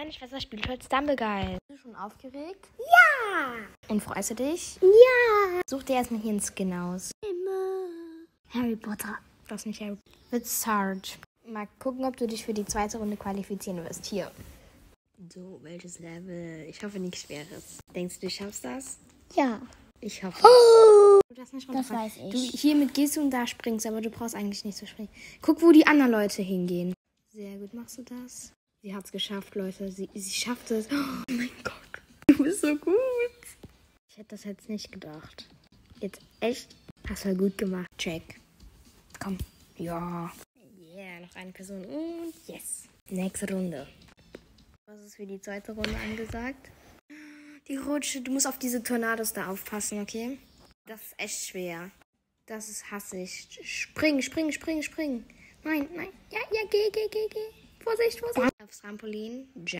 Meine Schwester spielt heute Stumbleguide. Bist du schon aufgeregt? Ja. Und freust du dich? Ja. Such dir erstmal hier einen Skin aus. Immer. Harry Potter. Das ist nicht Harry. With Sarge. Mal gucken, ob du dich für die zweite Runde qualifizieren wirst. Hier. So, welches Level? Ich hoffe nichts Schweres. Denkst du, du schaffst das? Ja. Ich hoffe. Oh, Du darfst nicht das runterfallen. weiß ich. Du, hiermit gehst du und da springst, aber du brauchst eigentlich nicht zu springen. Guck, wo die anderen Leute hingehen. Sehr gut, machst du das? Sie hat's geschafft, Leute. Sie schafft es. Oh mein Gott, du bist so gut. Ich hätte das jetzt nicht gedacht. Jetzt echt? Hast du gut gemacht. Check. Komm. Ja. Yeah, noch eine Person. Und yes. Nächste Runde. Was ist für die zweite Runde angesagt? Die Rutsche. Du musst auf diese Tornados da aufpassen, okay? Das ist echt schwer. Das ist hassig. Spring, spring, spring, spring. Nein, nein. Ja, geh. Vorsicht. Aufs Trampolin.